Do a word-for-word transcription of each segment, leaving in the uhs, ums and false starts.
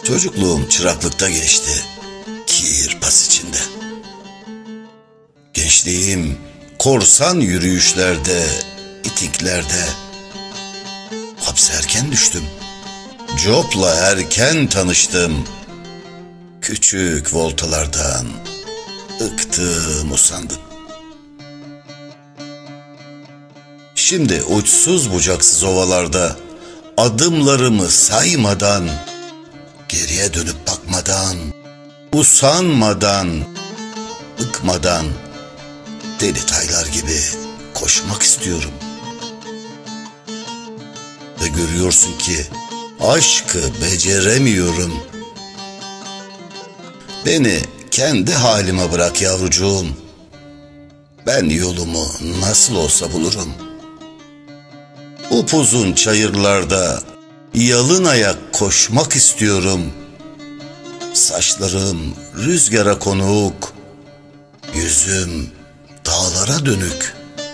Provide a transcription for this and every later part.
Çocukluğum çıraklıkta geçti, kir pas içinde. Gençliğim korsan yürüyüşlerde, itiklerde. Hapse erken düştüm, Job'la erken tanıştım. Küçük voltalardan ıktım, usandım. Şimdi uçsuz bucaksız ovalarda adımlarımı saymadan, geriye dönüp bakmadan, usanmadan, bıkmadan deli taylar gibi koşmak istiyorum. Ve görüyorsun ki aşkı beceremiyorum. Beni kendi halime bırak yavrucuğum. Ben yolumu nasıl olsa bulurum. Upuzun çayırlarda yalın ayak koşmak istiyorum. Saçlarım rüzgara konuk, yüzüm dağlara dönük.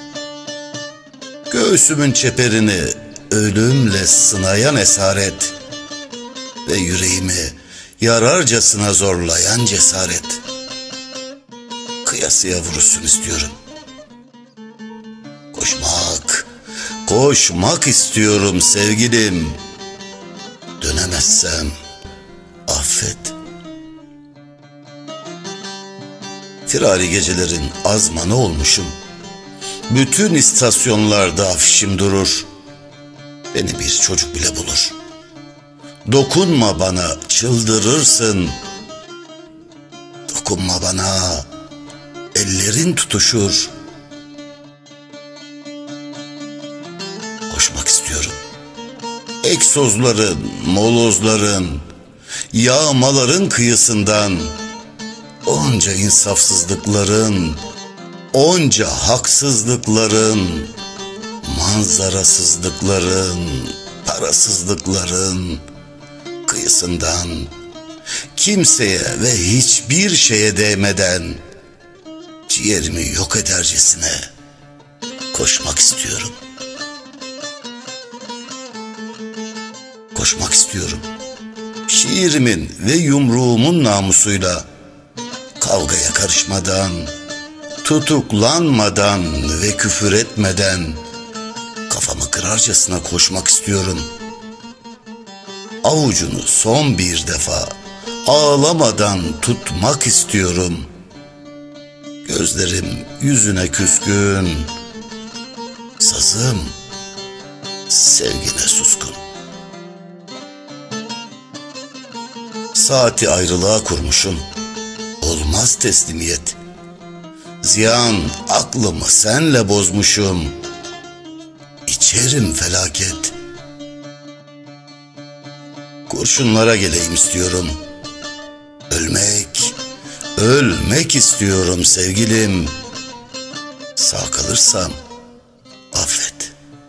Göğsümün çeperini ölümle sınayan esaret ve yüreğimi yararcasına zorlayan cesaret. Kıyasıya vurursun istiyorum. Koşmak, koşmak istiyorum sevgilim. Dönemezsem affet. Firari gecelerin azmanı olmuşum. Bütün istasyonlarda afişim durur. Beni bir çocuk bile bulur. Dokunma bana, çıldırırsın. Dokunma bana, ellerin tutuşur. Koşmak istiyorum. Egzozların, molozların, yağmaların kıyısından, onca insafsızlıkların, onca haksızlıkların, manzarasızlıkların, parasızlıkların kıyısından, kimseye ve hiçbir şeye değmeden ciğerimi yok edercesine koşmak istiyorum. Koşmak istiyorum. Şiirimin ve yumruğumun namusuyla kavgaya karışmadan, tutuklanmadan ve küfür etmeden kafamı kırarcasına koşmak istiyorum. Avucunu son bir defa ağlamadan tutmak istiyorum. Gözlerim yüzüne küskün, sazım sevgine suskun. Saati ayrılığa kurmuşum, olmaz teslimiyet. Ziyan aklımı senle bozmuşum, İçerim felaket. Kurşunlara geleyim istiyorum. Ölmek, ölmek istiyorum sevgilim. Sağ kalırsam affet.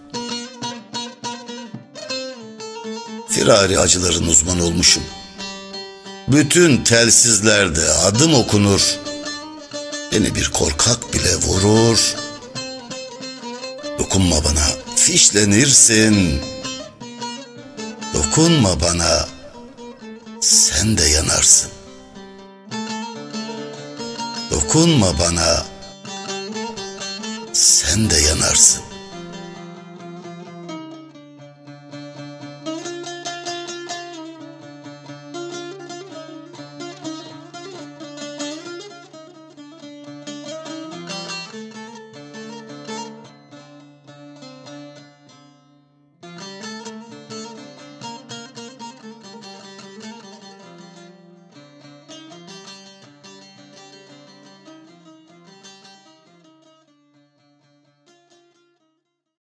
Firari acıların uzmanı olmuşum. Bütün telsizlerde adım okunur. Beni bir korkak bile vurur. Dokunma bana, fişlenirsin. Dokunma bana, sen de yanarsın. Dokunma bana, sen de yanarsın.